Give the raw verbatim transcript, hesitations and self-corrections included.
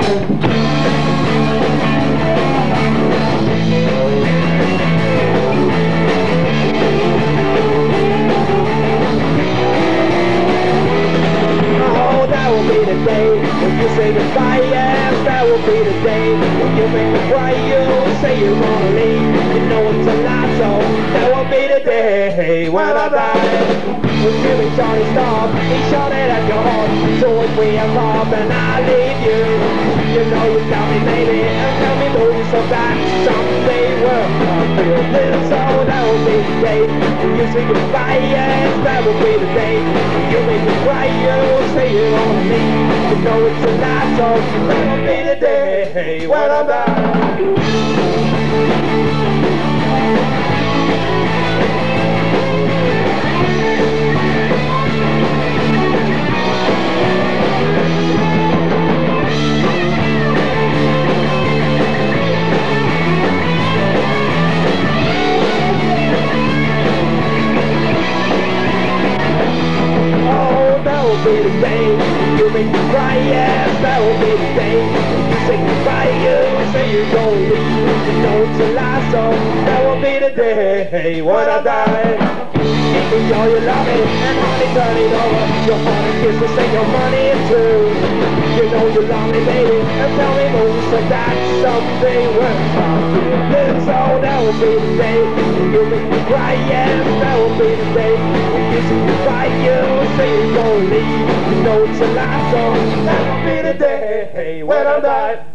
Oh, that will be the day when you say goodbye, yes, that will be the day when you make me cry, you say you're gonna leave, you know it's a lie, so that will be the day when I die. When you and Johnny stop, he shot it at your heart, so if we are off and I leave you, you know you got me, baby, and tell me though you so bad, someday we'll come through this, so that will be the day when you say goodbye, yes, that will be the day when you make me cry, you say you're gonna leave, you know it's a lie, so that will be the day when I die. Be the day you make me cry, yes, that will be the day you say goodbye, you say you're gonna leave, you know it's a lie, so that will be the day when I die. Give me all your loving and honey, turn it over, your heart and kisses and your money too. You know you love me, baby, and tell me most of that someday when I'm feeling, so that will be the day you make me cry, yes, that will be the day when you say goodbye, you say you're gonna leave. You know it's a lie, so that will be the day when I die.